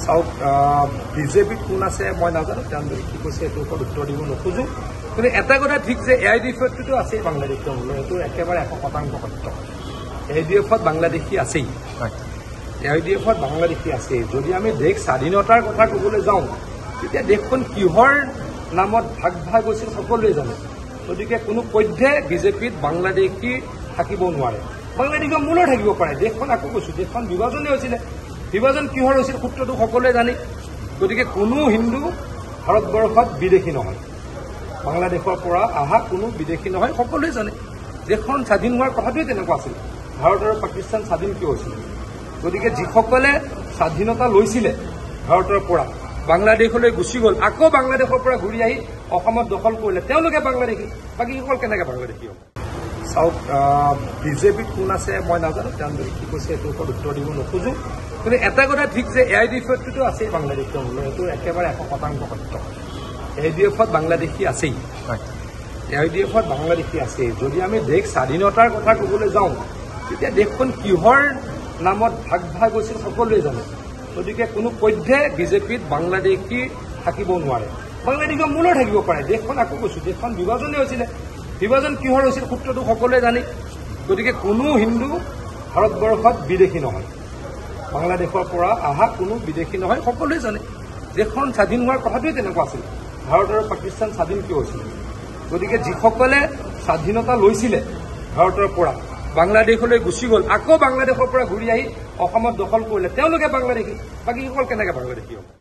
চাওক বিজেপিত কোন আছে মই নাজানো, তেওঁলোকে কি কৈছে এইটোৰ ওপৰত উত্তৰ দিব নোখোজো। কিন্তু এটা কথা ঠিক যে AIDF-টো আছেই বাংলাদেশৰ বোলো, এইটো একেবাৰে 100% সত্য। AIDF-ত বাংলাদেশী আছেই, AIDF-ত বাংলাদেশী আছেই। যদি আমি দেশ স্বাধীনতাৰ কথা ক'বলৈ যাওঁ, তেতিয়া দেশখন কিহৰ নামত ভাগ ভাগ হৈছিল সকলোৱে জানে। গতিকে কোনো পধ্যে বিজেপিত বাংলাদেশী থাকিব নোৱাৰে, বাংলাদেশৰ মূলৰ থাকিব পাৰে। দেশখন আকৌ কৈছো, দেশখন বিভাজনে হৈছিলে, বিভাজন কিহৰ হৈছিল সূত্ৰটো সকলোৱে জানে। গতিকে কোনো হিন্দু ভাৰতবৰ্ষত বিদেশী নহয়, বাংলাদেশৰ পৰা অহা কোনো বিদেশী নহয়, সকলোৱে জানে। দেশখন স্বাধীন হোৱাৰ কথাটোৱে তেনেকুৱা আছিল। ভাৰত আৰু পাকিস্তান স্বাধীন কিয় হৈছিল? গতিকে যিসকলে স্বাধীনতা লৈছিলে ভাৰতৰ পৰা, বাংলাদেশলৈ গুচি গ'ল, আকৌ বাংলাদেশৰ পৰা ঘূৰি আহি অসমত দখল কৰিলে, তেওঁলোকে বাংলাদেশী, বাকীসকল কেনেকৈ বাংলাদেশী হ'ব? চাওক বিজেপিত কোন আছে মই নাজানো, তেওঁলোকে কি কৈছে এইটোৰ ওপৰত উত্তৰ দিব নোখোজো। কিন্তু এটা কথা ঠিক যে AIDF-টো আছেই বাংলাদেশৰ বোলো, এইটো একেবাৰে 100% সত্য। AIDF-ত বাংলাদেশী আছেই, AIDF-ত বাংলাদেশী আছেই। যদি আমি দেশ স্বাধীনতাৰ কথা ক'বলৈ যাওঁ, তেতিয়া দেশখন কিহৰ নামত ভাগ ভাগ হৈছিল সকলোৱে জানে। গতিকে কোনো পধ্যে বিজেপিত বাংলাদেশী থাকিব নোৱাৰে, বাংলাদেশৰ মূলৰ থাকিব পাৰে। দেশখন আকৌ কৈছো, দেশখন বিভাজনে হৈছিলে, বিভাজন কিহৰ হৈছিল সূত্ৰটো সকলোৱে জানে। গতিকে কোনো হিন্দু ভাৰতবৰ্ষত বিদেশী নহয়, বাংলাদেশৰ পৰা অহা কোনো বিদেশী নহয়, সকলোৱে জানে। দেশখন স্বাধীন হোৱাৰ কথাটোৱে তেনেকুৱা আছিল। ভাৰত আৰু পাকিস্তান স্বাধীন কিয় হৈছিল? গতিকে যিসকলে স্বাধীনতা লৈছিলে ভাৰতৰ পৰা, বাংলাদেশলৈ গুচি গ'ল, আকৌ বাংলাদেশৰ পৰা ঘূৰি আহি অসমত দখল কৰিলে, তেওঁলোকে বাংলাদেশী, বাকীসকল কেনেকৈ বাংলাদেশী হ'ব?